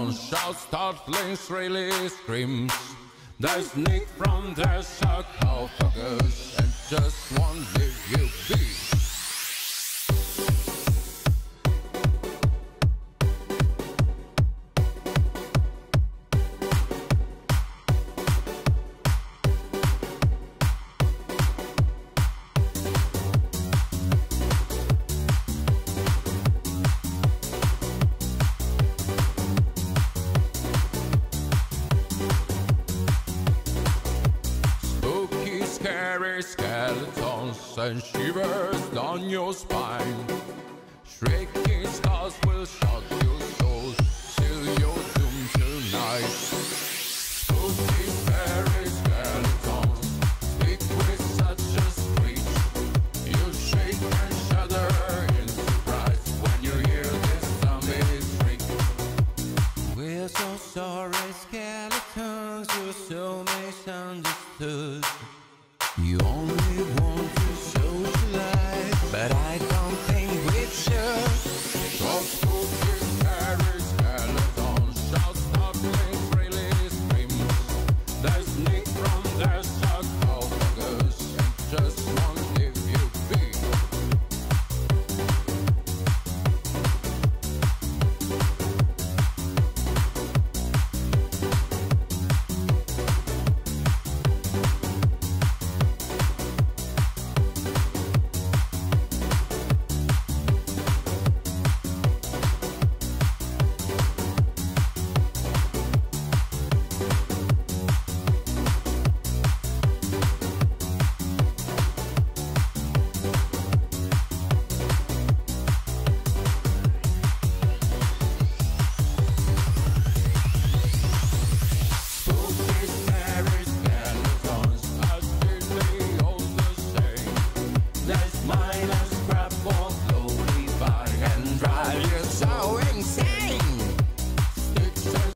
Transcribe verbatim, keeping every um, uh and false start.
skeletons shout startling shrilly screams. They sneak from their sarcophagus and just won't leave you be. Scary skeletons and shivers down your spine. Shrieking skulls will shock your soul till you're doomed tonight. Spooky, scary skeletons speak with such a screech. You shake and shudder in surprise when you hear this zombie shriek. We're so sorry, skeletons, you're so misunderstood. You only want to